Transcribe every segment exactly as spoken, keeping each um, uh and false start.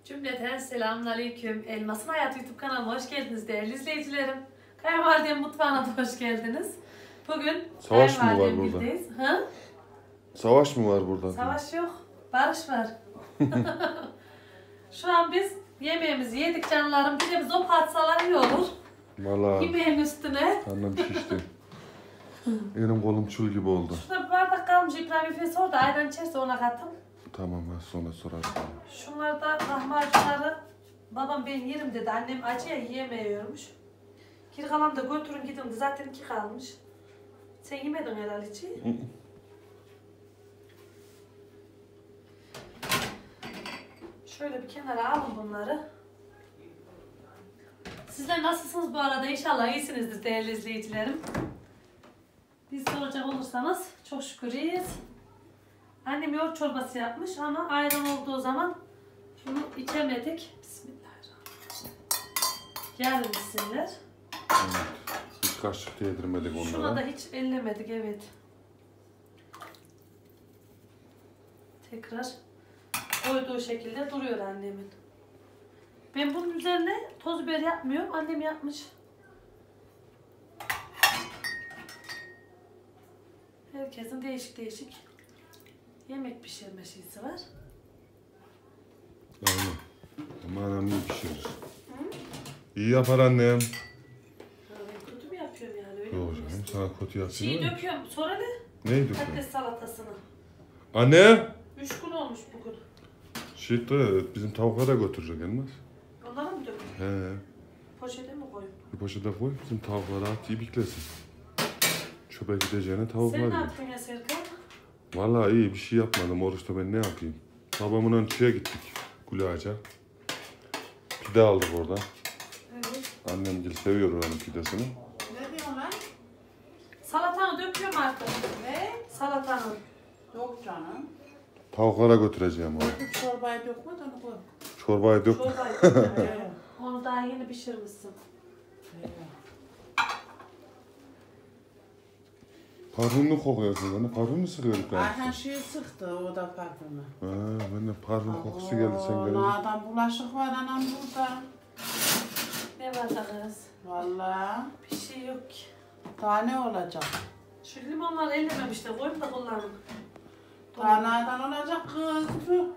Cümleten selamünaleyküm. Elmas'ın Hayatı YouTube kanalıma hoş geldiniz değerli izleyicilerim. Kayınvalidem mutfağına da hoş geldiniz. Bugün Savaş mı var burada? Ha? Savaş mı var burada? Savaş yok. Barış var. Şu an biz yemeğimizi yedik canlarım. Bir de biz o patsalar iyi olur. Valla. Yemeğin üstüne. Karnım şişti. Elim kolum çul gibi oldu. Şurada bir bardak kalmış. İbrahim Efe'ye sor da ayran içerse ona katım. Tamam ben sonra sorarım. Şunlar da lahmacunları babam ben yerim dedi. Annem acıya yiyemiyormuş. Geri kalan da götürün gidin de zaten iki kalmış. Sen yemedin herhalde hiç. Şöyle bir kenara alın bunları. Sizler nasılsınız bu arada? İnşallah iyisinizdir değerli izleyicilerim. Biz soracak olursanız çok şükür iyiyiz. Annem yoğurt çorbası yapmış ama ayran olduğu zaman bunu içemedik. Bismillahirrahmanirrahim. Yarın içsinler. Evet. Hiç kaşık yedirmedik onlara. Şuna da hiç ellemedik, evet. Tekrar koyduğu şekilde duruyor annemin. Ben bunun üzerine toz biber yapmıyorum. Annem yapmış. Herkesin değişik değişik yemek pişirme şeysi var. Aynen. Ama annem iyi pişirir. Hı? İyi yapar annem. Ha, ben kötü mü yapıyorum yani? Öyle Yok canım, sana kötü yapıyor. Şeyi döküyorum. Sonra ne? Neyi döküyorsun? Patates salatasını. Anne! Üç gün olmuş bugün. Şey de bizim tavuklara götürecek gelmez. Onlara mı döküyorsun? He. Poşete mi koyayım? Bir poşete koy, bizim tavuklara at, iyi biklesin. Çöpe gideceğine tavuk var Sen ne ya. yaptın ya Serkan? Vallahi iyi bir şey yapmadım. Oruçta ben ne yapayım? Babamın çiğe gittik. Gülağaç'a. Pide aldık orada. Evet. Annem gel seviyor oranın pidesini. Ne diyorsun lan? Salatanı döküyorum artık. Ne? Salatanı. Yok canım. Tavuklara götüreceğim onu. Bu çorbayı dökme de onu koy. Çorbayı dök. Çorbayı. Evet. Onu daha yeni pişirmişsin. Evet. Parfümünü kokuyorsun bana. Parfümünü sıkıyorduk ben. Ayhan şeyi sıktı o da parfümü. Ha, ben de parfüm kokusu geldi sen Oo, gelince. adam bulaşık var anam burada. Ne var da kız? Vallahi. Bir şey yok ki. Daha ne olacak? Şu limonları ellememişler. Koyup da kullanın. Daha nereden olacak kız?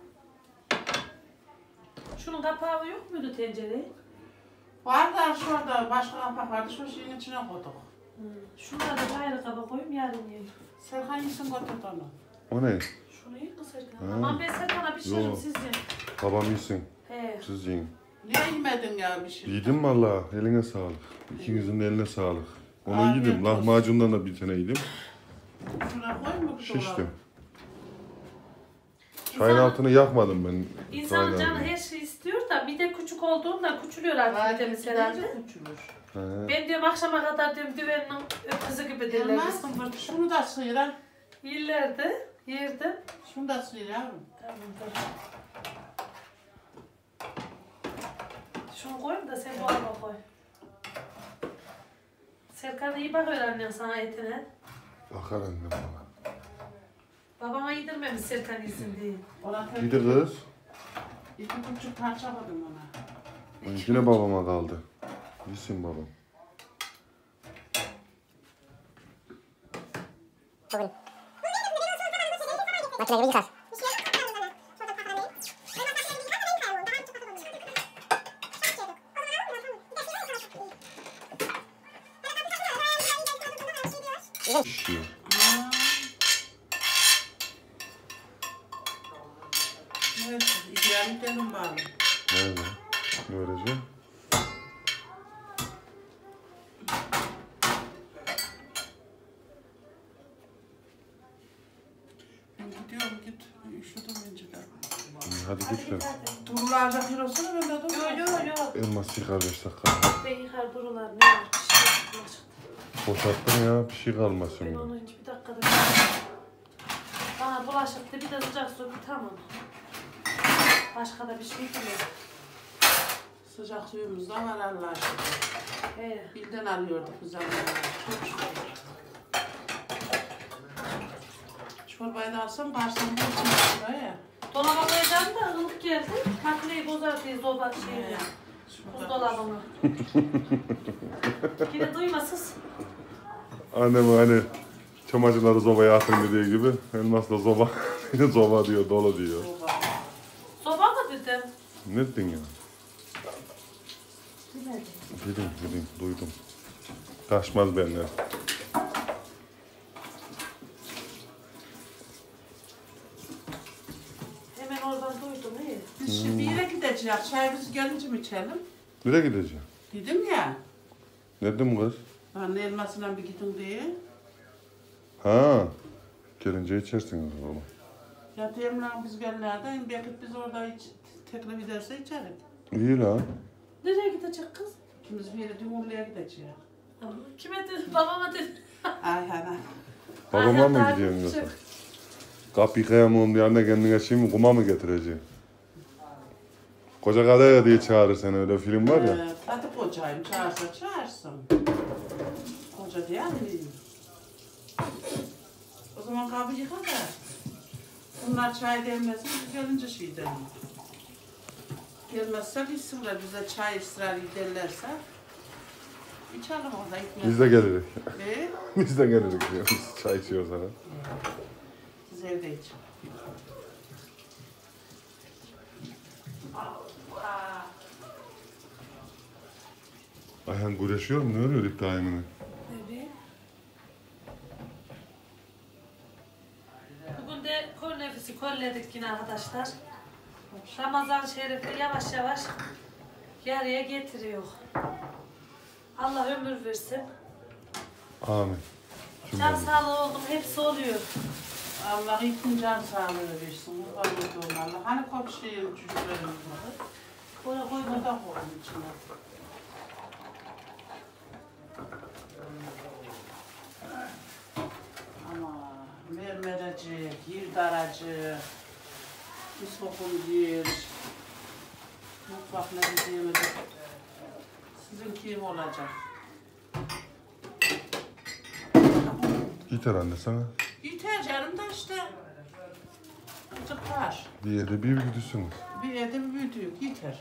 Şunun kapağı yok muydu tencereyi? Var da şurada başka kapak vardı. Şu şeyin içine koyduk. Hmm. Şunları da ayrı kaba koyayım yarın yiyeyim. Serkan yesin götürdü onu. O ne? Şunu yiyin kız Serkan. Ha. Aman ben Serkan'a pişiririm Yo. siz yiyin. Babam yesin. He. Siz yiyin. Niye yemedin ya bir şey? Yedim valla. Eline sağlık. İkinizin de eline sağlık. Onu Afiyet yedim. olsun. Lahmacundan da bir tane yedim. Şuna koy mu? Şiştim. Çayın altını yakmadım ben. İnsan Çayın canı altını. her şey istiyor da bir de küçük olduğunda küçülüyor artık midemiz herhalde. Küçülür. He. Ben diyorum akşama kadar diyorum düvenin öküzü gibi derler. Yemez. Şunu da sıyır ha. Yıllardı, yerdim. Şunu da sıyır yavrum. Tamam, dur. Şunu koyayım da sen bu araba koy. Serkan iyi bakıyor annen sana etine. Bakar annem bana. Babama yedirmemiş Serkan yesin diye. Ona Bir de kız. İki buçuk parça koydum ona. Yine babama kaldı. Yesin babam. Bugün. Makine gibi yıkar. Şişiyor. Evet, ideal gidelim bari. Nerede? Ne vereceğim? Ben gidiyorum git. Üşüdüm önceden. Hadi git sen. Durulacak yer olsa ben de dururum. Yok yok yok. Elmas yıkar beş dakika. Ben yıkar durular ne var? Bir şey yok. Boşalttın ya. Bir şey kalmasın. Ben onu hiç bir dakikada bana bulaşıktı bir de sıcak su bir tamam. Başka da bir şey yok. Sıcak suyumuz da var Allah'a şükür. He. Bilden alıyorduk biz Allah'a. Çok şükür. Çorbayı da alsam bağırsam da içine ya. Dolaba koyacağım da ılık geldi. Makineyi bozar diye zoba şeyi. Buzdolabını. Yine duymasız. Annem hani çamaşırları sobaya atın dediği gibi Elmas da zoba. Zoba diyor, dolu diyor. Zoba mı dedim? Ne dedin ya? Demedim. Dedim, dedim, duydum. Taşmaz benden. Hemen oradan duydum iyi. Biz şimdi bir yere gideceğiz. Çayımızı gelince mi içelim? Nereye gideceğim? Dedim ya. Ne dedim kız? Anne elmasına bir gidin diye. Ha, gelince içersiniz o zaman. Ya diyelim lan biz gelinlerden belki biz orada hiç teklif ederse içerik. İyi lan. Nereye gidecek kız? İkimiz bir yere Dumurlu'ya gideceğiz. Kime dedi? Babama dedi. Ay ana. Babama mı Ay, gidiyorsun gidecek. yoksa? Kapı yıkayamam diye anne kendine şimdi kuma mı getireceksin? Koca Kadaya diye çağırır seni, öyle film var ya. Ee, hadi kocayım çağırsa çağırsın. Koca diye anlayayım. O zaman kabı yıka da. Bunlar çay demlesin, biz gelince şey derim. Gelmezse bilsinler, bize çay ısrar ederlerse içelim orada ikna. Biz de geliriz. Ee, Biz de geliriz diyoruz. Çay içiyoruz sana. siz evde için. Ayhan güreşiyor mu? Ne örüyor ip daimini? Evet. Bugün de kol nefesi kolledik yine arkadaşlar. Ramazan şerifi yavaş yavaş yarıya getiriyor. Allah ömür versin. Amin. Can sağlığı oldum hepsi oluyor. Allah ilkin can sağlığı versin. Kurban olduğum Allah. Hani komşuyu çocuklarımız var. Koy koy Bunu da koyun içine. Ama mermeracı, yirdaracı, bir sokun yer, mutfak ne diyeceğimi de sizin kim olacak? Yeter anne sana. Yeter canım da işte. Azıcık var. Bir yerde bir gidiyorsunuz. Bir evde bir büyüdük, yeter.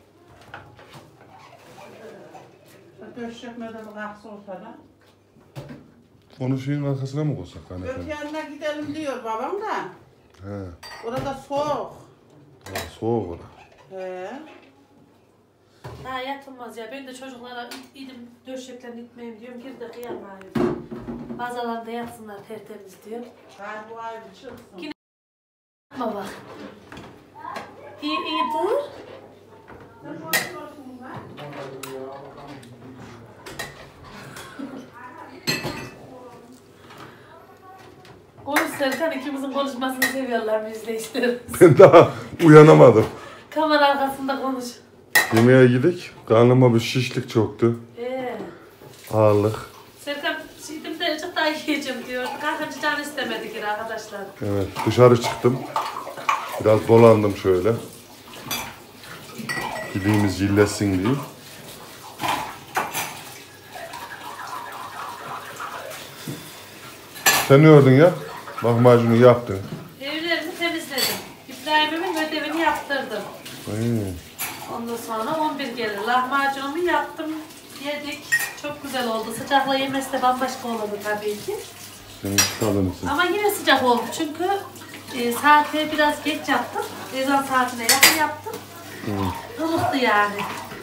Döşekmeden kalksa ortada. Onu şeyin arkasına mı koysak anne? Öte yanına gidelim diyor babam da. He. Orada soğuk. Ha, soğuk orada. He. Daha yatılmaz ya. Ben de çocuklara idim döşeklerini itmeyeyim diyorum. Gir de kıyamayayım. Bazalarında yatsınlar tertemiz diyor. Hay bu ayrı çıksın. Yine- Baba. İyi iyi dur. Konuş Serkan, ikimizin konuşmasını seviyorlar izleyicilerimiz. Ben daha uyanamadım. Kamera arkasında konuş. Yemeğe gidik. Karnıma bir şişlik çoktu. Ee, Ağırlık. Serkan şimdi de çok daha yiyeceğim diyor. Kalkınca can istemedi ki arkadaşlar. Evet, dışarı çıktım. Biraz dolandım şöyle. Gidiğimiz yillesin diye. Sen ne ördün ya? Lahmacunu yaptın. Evlerimi temizledim. İbrahim'imin ödevini yaptırdım. Hmm. Ondan sonra on bir gelir. Lahmacunumu yaptım, yedik. Çok güzel oldu. Sıcakla yemesi de bambaşka olurdu tabii ki. Senin çıkalınısın. Ama yine sıcak oldu çünkü e, saate biraz geç yaptım. Ezan saatine yakın yaptım. Hmm. Ilıktı yani.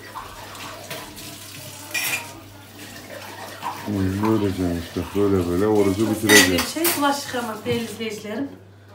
Hmm, böylece işte. Böyle böyle orucu Bir bitireceğiz. şey bulaşık yıkamak değerli izleyicilerim.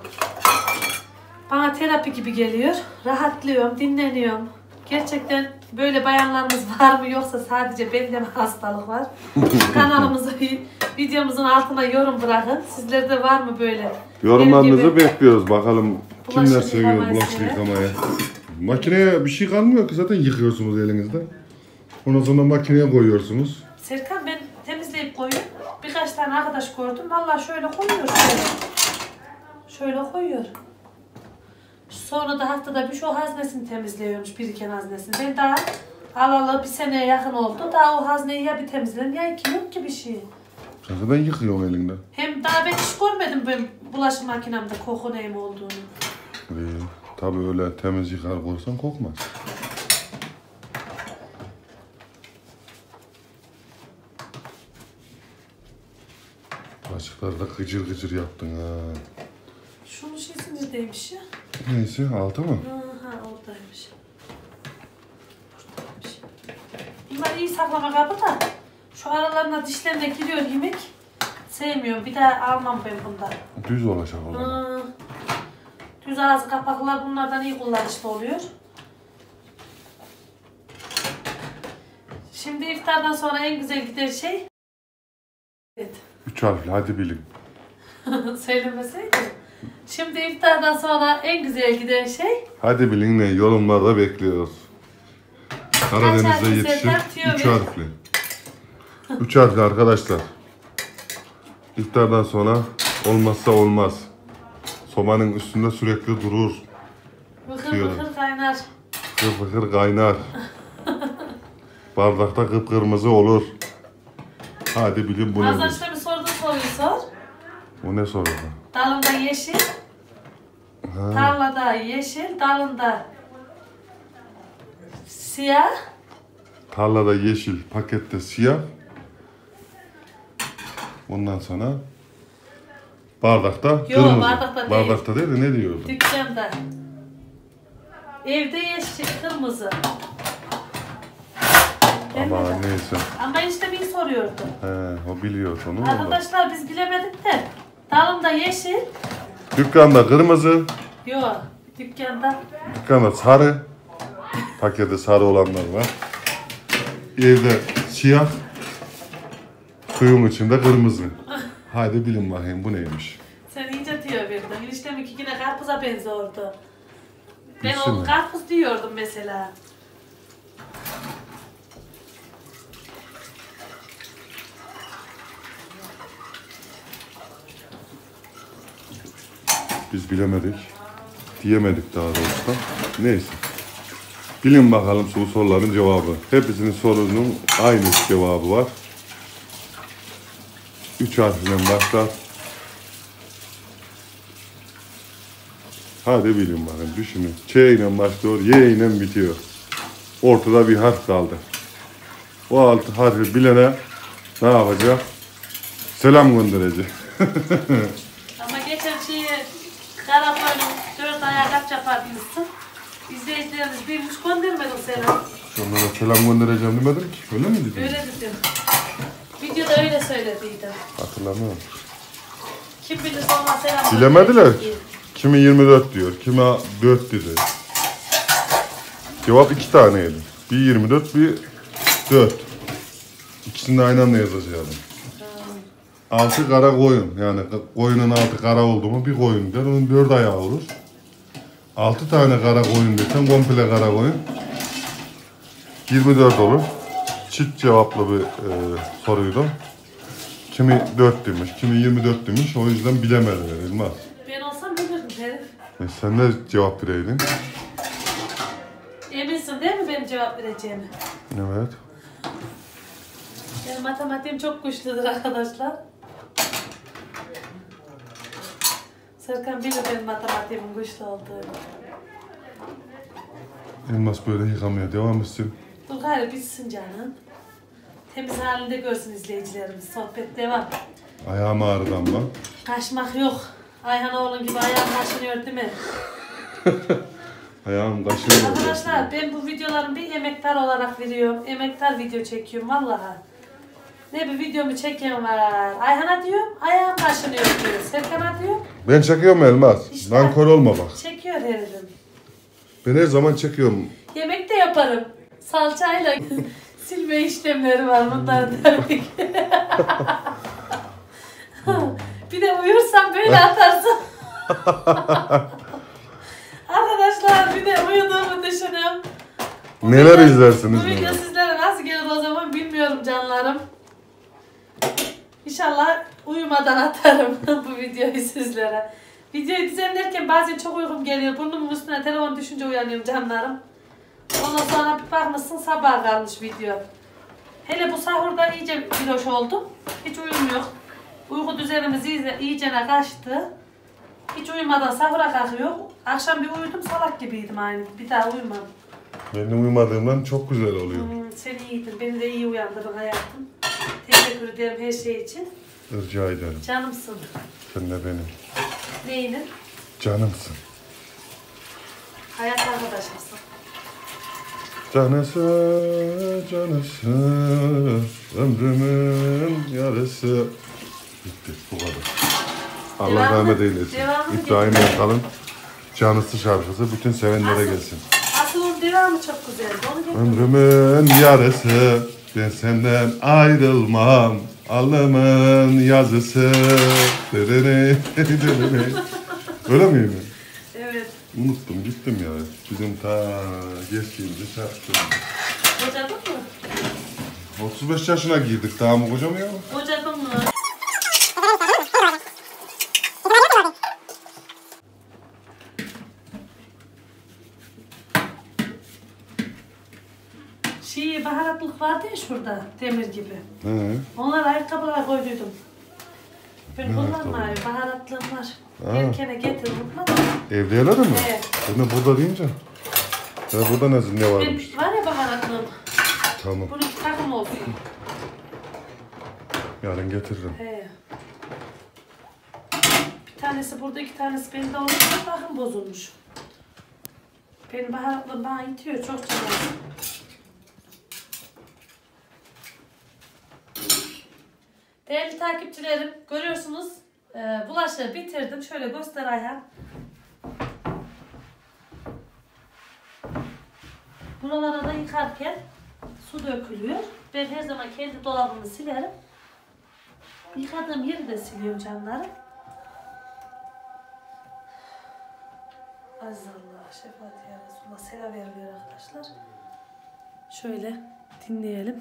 Bana terapi gibi geliyor. Rahatlıyorum, dinleniyorum. Gerçekten böyle bayanlarımız var mı yoksa sadece bende mi hastalık var? Kanalımızı, videomuzun altına yorum bırakın. Sizlerde var mı böyle? Yorumlarınızı Benim gibi bekliyoruz. Bakalım kimler bulaşık seviyor yıkamayı bulaşık seven. yıkamaya. Makineye bir şey kalmıyor ki zaten yıkıyorsunuz elinizde. Ondan sonra makineye koyuyorsunuz. Serkan ben temizleyip koyuyorum. Birkaç tane arkadaş gördüm. Vallahi şöyle koyuyor. Şöyle, şöyle koyuyor. Sonra da haftada bir şu haznesini temizliyormuş, biriken haznesini. Ben daha alalı bir seneye yakın oldu. Daha o hazneyi ya bir temizledim ya iki yok ki bir şey. Sen zaten yıkıyorsun elinde. Hem daha ben hiç görmedim benim bulaşık makinemde koku neyim olduğunu. İyi. Tabii öyle temiz yıkar koysan kokmaz. Açıkları da gıcır gıcır yaptın ha. Şunun şeysi neredeymiş ya? Neyse altı mı? Ha, ha oradaymış. Buradaymış. Bunlar iyi saklama kabı da. Şu aralarına dişlerine giriyor yemek. Sevmiyorum. Bir daha almam ben bundan. Düz olacak o zaman. Ha. Düz ağzı kapaklar bunlardan iyi kullanışlı oluyor. Şimdi iftardan sonra en güzel gider şey. Evet. Üç harfli hadi bilin. Söylemeseydim. Şimdi iftardan sonra en güzel giden şey. Hadi bilin ne yorumlarda bekliyoruz. Karadeniz'de harfli yetişir. Sevda? Tüyo Üç ver. harfli. Üç harfli arkadaşlar. İftardan sonra olmazsa olmaz. Sobanın üstünde sürekli durur. Bıkır Diyorum. bıkır kaynar. Fıkır fıkır kaynar. Bardakta kıpkırmızı olur. Hadi bilin bu Azdan nedir? işte bir sorduğun soruyu sor. Bu ne soru? Dalında yeşil, Ha, tarlada yeşil, dalında siyah. tarlada yeşil, pakette siyah. Ondan sonra bardakta kırmızı. bardakta değil. Bardakta değil de ne diyordu? Dükkanda. Evde yeşil, kırmızı. Değil Ama mi? neyse. Ama işte bir soruyordu. He, o biliyor onu. Arkadaşlar. Arkadaşlar biz bilemedik de. Dalında yeşil. Dükkanda kırmızı, Yok. Dükkanda. dükkanda sarı. Pakette sarı olanlar var. Evde siyah. Suyun içinde kırmızı. Hadi bilin bakayım bu neymiş. Sen iyice diyor birden. Eniştem iki yine karpuza benziyordu. Ben Bilsin o mi? karpuz diyordum mesela. Biz bilemedik. Diyemedik daha doğrusu da. Neyse. Bilin bakalım bu soruların cevabı. Hepsinin sorunun aynı cevabı var. Üç harfinden başlar. Hadi bilin bakın düşünün. Ç ile başlıyor, Y ile bitiyor. Ortada bir harf kaldı. O altı harfi bilene ne yapacak? Selam gönderecek. Ama geçen şeyi karakoyunun dört ayağı kaç yapardınızsın? İzleyicilerimiz bilmiş göndermedim selam. Onlara selam göndereceğim demedim ki. Öyle mi dedin? Öyle dedim. Videoda öyle söylediydim. Hatırlamıyorum. Kim bilir sonra selam Bilemediler. gönderecek. Kimi yirmi dört diyor, kimi dört dedi. Cevap iki taneydi. Bir yirmi dört, bir dört. İkisini de aynı anda yazacağım. Altı kara koyun. Yani koyunun altı kara oldu mu bir koyun der. Onun dört ayağı olur. Altı tane kara koyun desen komple kara koyun. yirmi dört olur. Çift cevaplı bir e, soruydu. Kimi dört demiş, kimi yirmi dört demiş. O yüzden bilemediler Elmas. Ben olsam bilirdim herif. E sen de cevap vereydin. Eminsin değil mi benim cevap vereceğimi? Evet. Benim matematiğim çok güçlüdür arkadaşlar. Serkan bilir benim matematiğimin güçlü olduğunu. Elmas böyle yıkamaya devam etsin. Dur gayrı bitsin canım. Temiz halinde görsün izleyicilerimiz. Sohbet devam. Ayağım ağrıdı ama. Kaçmak yok. Ayhan oğlun gibi ayağım kaşınıyor değil mi? Ayağım kaşınıyor. Arkadaşlar ben bu videoların bir emektar olarak veriyorum. Emektar video çekiyorum vallahi. Ne bir videomu çeken var. Ayhan'a diyorum ayağım kaşınıyor diyor. Serkan'a diyorum Ben çekiyorum Elmas. İşte. Nankör olma bak. çekiyor herifim. Ben her zaman çekiyorum. Yemek de yaparım. Salçayla silme işlemleri var bunlar tabii ki. Bir de uyursam böyle atarsın. Arkadaşlar bir de uyuduğumu düşünün. Bu Neler video- izlersiniz Bu video böyle? sizlere nasıl gelir o zaman bilmiyorum canlarım. İnşallah uyumadan atarım bu videoyu sizlere. Videoyu düzenlerken bazen çok uykum geliyor. Burnumun üstüne telefon düşünce uyanıyorum canlarım. Ondan sonra bir bakmışsın sabah kalmış video. Hele bu sahurda iyice bir hoş oldum. Hiç uyum yok. Uyku düzenimiz iyice, iyicene kaçtı. Hiç uyumadan sahura kalkıyor. Akşam bir uyudum salak gibiydim aynı. Bir daha uyumadım. Benim uyumadığımdan çok güzel oluyor. Hmm, sen iyiydin. Beni de iyi uyandırdın hayatım. Teşekkür ederim her şey için. Rica ederim. Canımsın. Sen de benim. Neyinin? Canımsın. Hayat arkadaşımsın. Canısı, canısı, ömrümün yarısı. Bitti, bu kadar. Allah Devamı- rahmet eylesin. devamı İbrahim Erkal'ın Canısı şarkısı bütün sevenlere Asıl- gelsin. Asıl onun devamı çok güzeldi. Onu getir. Ömrümün yarısı, ben senden ayrılmam. Alnımın yazısı. Derene, derene. Öyle miydi? Evet. Unuttum, gittim ya. Bizim ta geçtiğimizi çarptım. Kocadın mı? otuz beş yaşına girdik, daha mı kocam ya? Kocadın mı? Şey, baharatlık vardı ya şurada, demir gibi. He. Onları ayakkabılara koyduydum. Ben Ne kullanmıyorum, baharatlığım var. Ha. Erkene getir, unutma da. Evde yaladın mı? Evet. Ben de burada deyince. Ya burada ne, ne varmış? Benim var ya baharatlığım. Tamam, Bunun iki takım olsun. yarın getiririm. He. Bir tanesi burada, iki tanesi bende olunca bakım bozulmuş. Benim baharatlığım bana itiyor, çok canım. Değerli takipçilerim, görüyorsunuz e, bulaşığı bitirdim. Şöyle göster Ayhan. Buralara da yıkarken su dökülüyor. Ben her zaman kendi dolabımı silerim. Yıkadığım yeri de siliyorum canlarım. Aziz Allah, şefaat ya Resulullah, selam veriyor arkadaşlar. Şöyle dinleyelim.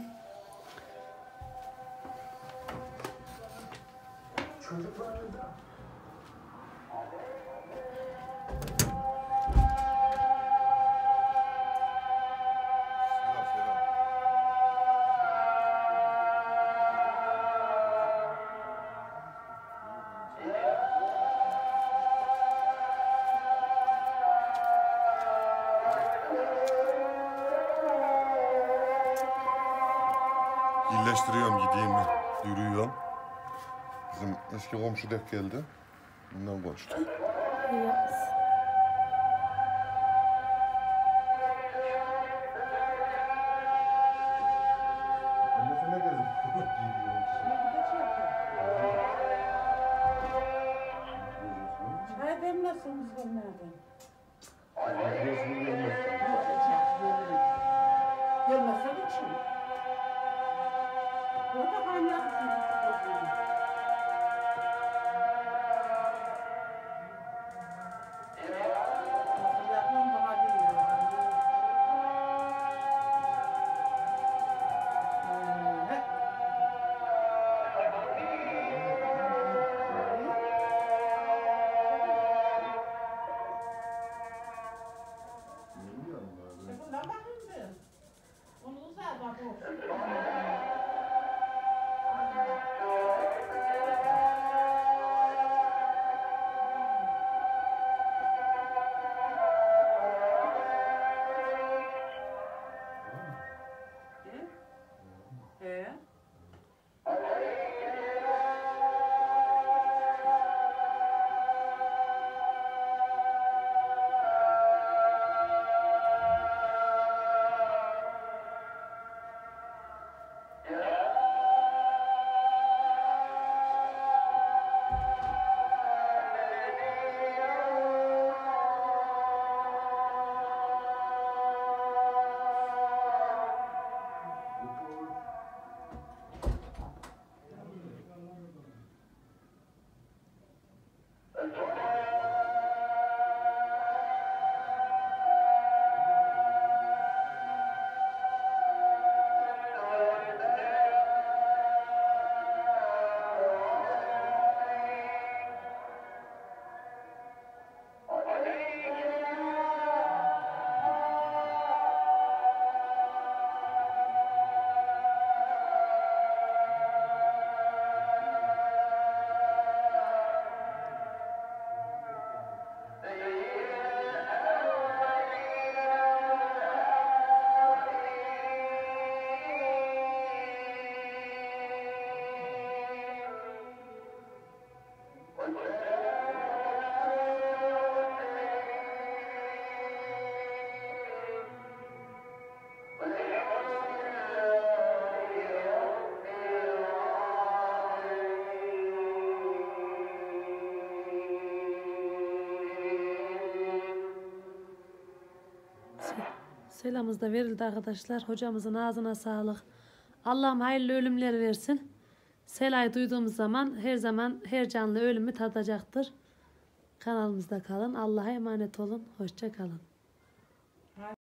İyileştiriyorum, gideyim mi? Yürüyorum. Bizim eski komşu dek geldi. Bundan konuştuk. İyi yapmışsın. Anne sen ne geldin? Çay demlesin bizlerden. Gelmezsen için. Orada kaynaksın. Yakın daha değil. Ee, Bundan bakayım bir. Onu uzat bak o. He? Selamımız da verildi arkadaşlar. Hocamızın ağzına sağlık. Allah'ım hayırlı ölümler versin. Sela'yı duyduğumuz zaman her zaman her canlı ölümü tadacaktır. Kanalımızda kalın. Allah'a emanet olun. Hoşça kalın.